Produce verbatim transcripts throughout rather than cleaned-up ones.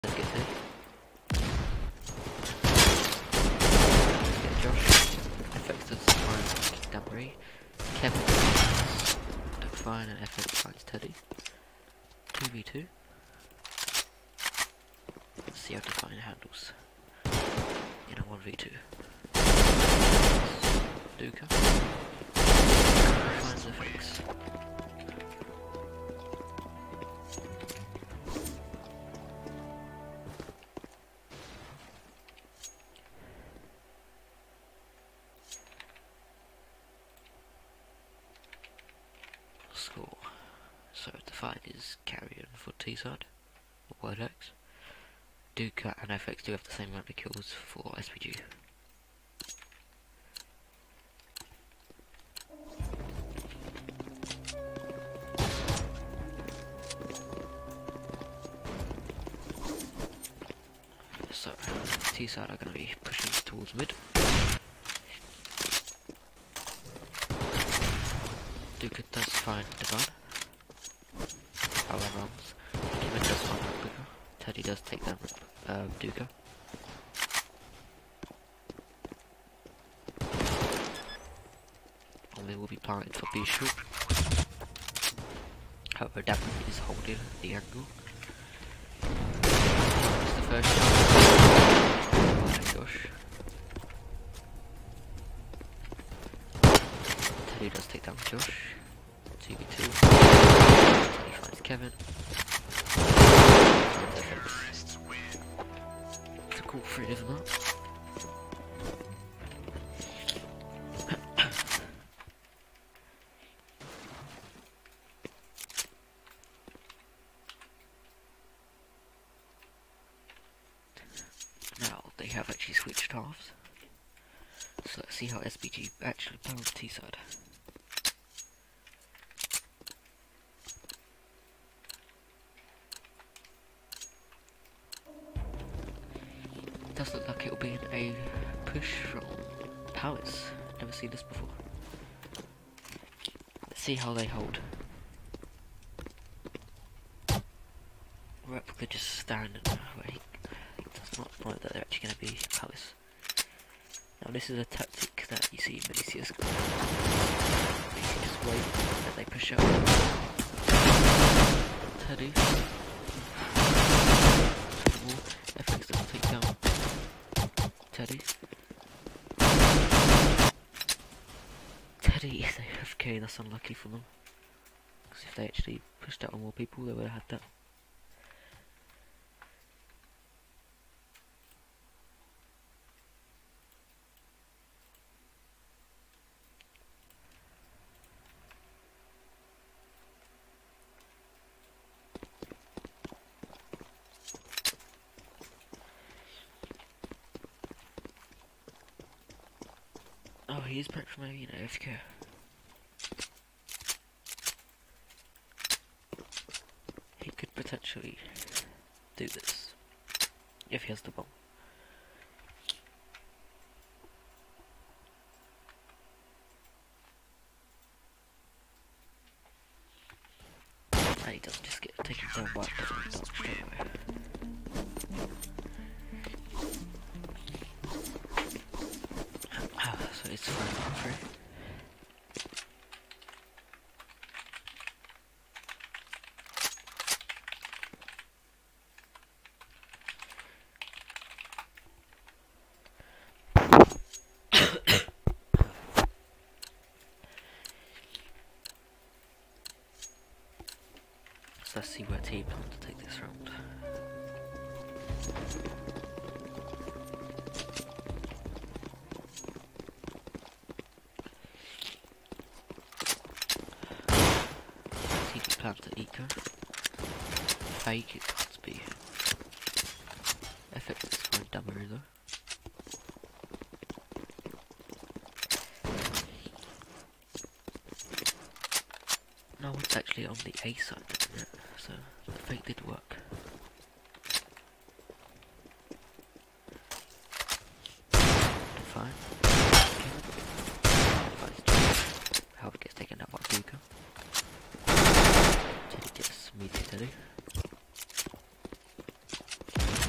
Let's get Teddy. Let's get Josh. F X does find Damary. Kevin does fine and F X finds Teddy. two v two. Let's see how Define handles in a one v two. Duca finds F X. Score. So Define is carrier for T side, or Word.exe. Duca and F X do have the same amount of kills for S B G. So T side are going to be pushing towards mid. Duca does find Divine. Power rounds. Kevin does find Duca. Teddy does take down uh, Duca. And they will be planted for B shoot. However, Damary is holding the angle. It's the first shot. Oh my gosh. Teddy does take down Josh. two v two. He finds Kevin. It's a cool free, isn't it? Now they have actually switched halves. So let's see how S B G actually play on the T side. It does look like it'll be a push from Palace. Never seen this before. Let's see how they hold. Replica just stand and wait. He does not know that they're actually going to be Palace. Now this is a tactic that you see in many C S G O. You just wait and they push out. Teddy. F X doesn't take down Teddy. Teddy is A F K, that's unlucky for them. Because if they actually pushed out on more people, they would have had that. Oh, he is back from maybe an A F K. He could potentially do this if he has the bomb. And he doesn't just get taken down by a double dog straight away. So it's five on three. So let's see where team plans to take this round. Plan to eco. Fake it can't be. F X is fine Damary though. No one's actually on the A side isn't it? So the fake did work. Fine. How it gets taken out by Duca. Teddy gets meaty Teddy.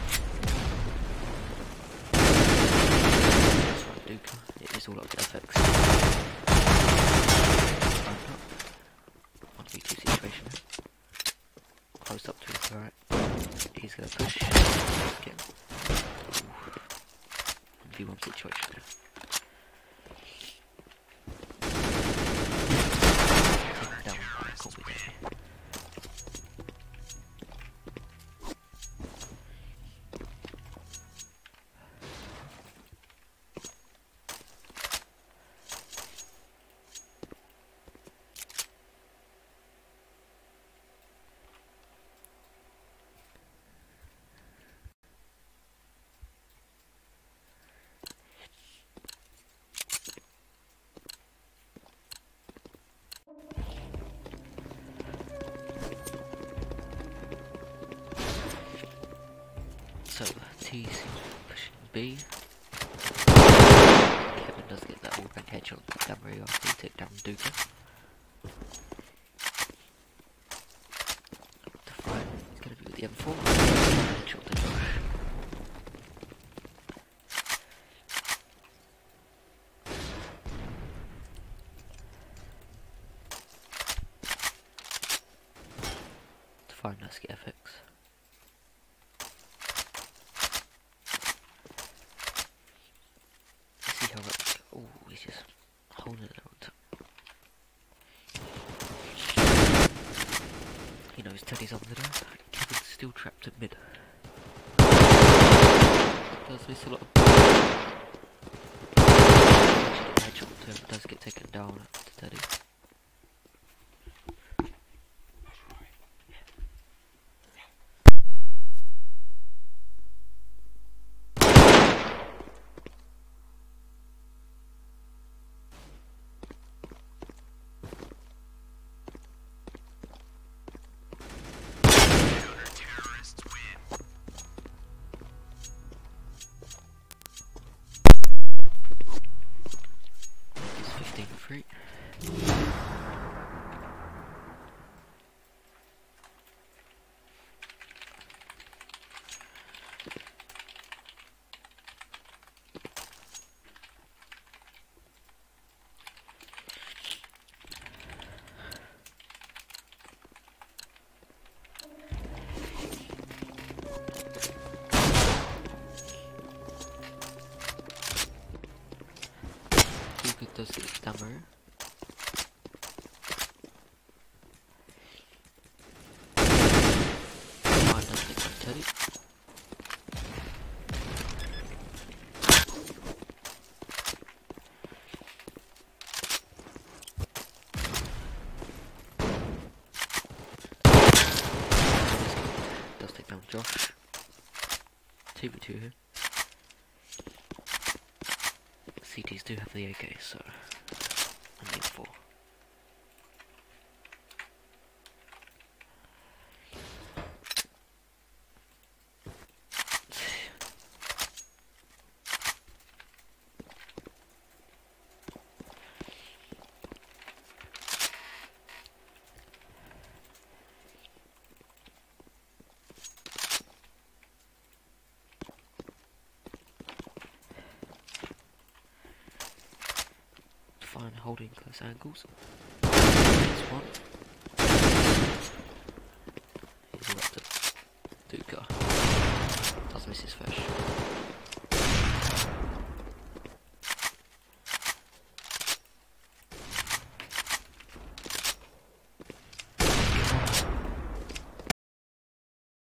all up the F X. one v two situation here. Close up to his right. He's gonna push. Again. one v one situation here. Take down, can't be there. So, T pushing B. Kevin does get that all-rank headshot on Camry after he took down Duca. To fight, he's going to be with the M four. Headshot to Josh. To find us get F X. Oh, he's just holding it on top. He knows Teddy's on the door. Kevin's still trapped at mid. Does miss a lot of. Headshot to him, does get taken down to Teddy. fifteen free. Does get stammer. Mine does take some Teddy. Does take down Josh. two v two here. C Ts do have the A K, so I need four. Fine, holding close angles. That's one.